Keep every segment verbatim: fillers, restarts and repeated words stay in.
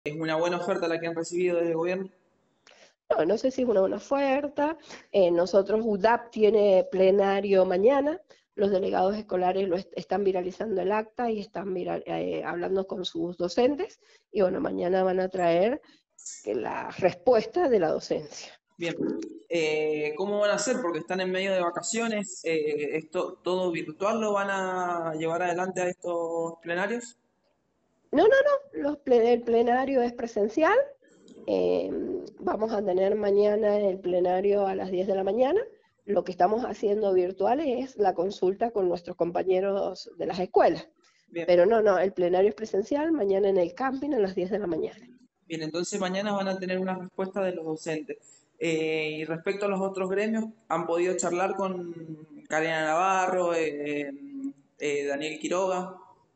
¿Es una buena oferta la que han recibido desde el gobierno? No, no sé si es una buena oferta. Eh, nosotros, U D A P tiene plenario mañana. Los delegados escolares lo est están viralizando el acta y están viral eh, hablando con sus docentes. Y bueno, mañana van a traer que la respuesta de la docencia. Bien. Eh, ¿cómo van a hacer? Porque están en medio de vacaciones. Eh, ¿esto todo virtual lo van a llevar adelante a estos plenarios? No, no, no. Los ple el plenario es presencial. Eh, Vamos a tener mañana el plenario a las diez de la mañana. Lo que estamos haciendo virtual es la consulta con nuestros compañeros de las escuelas. Bien. Pero no, no, el plenario es presencial, mañana en el camping a las diez de la mañana. Bien, entonces mañana van a tener una respuesta de los docentes. Eh, y respecto a los otros gremios, ¿han podido charlar con Karina Navarro, eh, eh, Daniel Quiroga?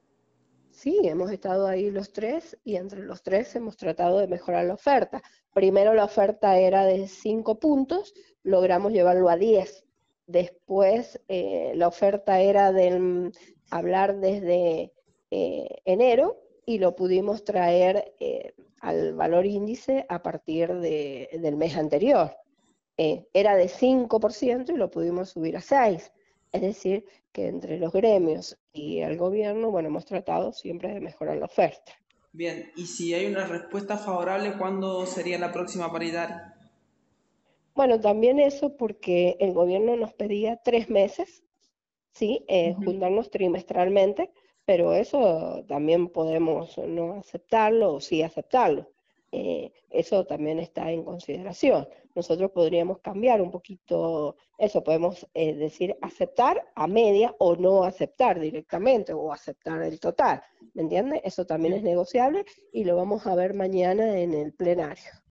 Sí, hemos estado ahí los tres y entre los tres hemos tratado de mejorar la oferta. Primero la oferta era de cinco puntos, logramos llevarlo a diez. Después eh, la oferta era de hablar desde eh, enero y lo pudimos traer eh, al valor índice a partir de, del mes anterior. Eh, era de cinco por ciento y lo pudimos subir a seis. Es decir, que entre los gremios y el gobierno, bueno, hemos tratado siempre de mejorar la oferta. Bien, y si hay una respuesta favorable, ¿cuándo sería la próxima paritaria? Bueno, también eso porque el gobierno nos pedía tres meses, ¿sí? Eh, juntarnos trimestralmente, pero eso también podemos no aceptarlo o sí aceptarlo. Eh, eso también está en consideración. Nosotros podríamos cambiar un poquito eso, podemos eh, decir aceptar a media o no aceptar directamente o aceptar el total, ¿me entiendes? Eso también es negociable y lo vamos a ver mañana en el plenario.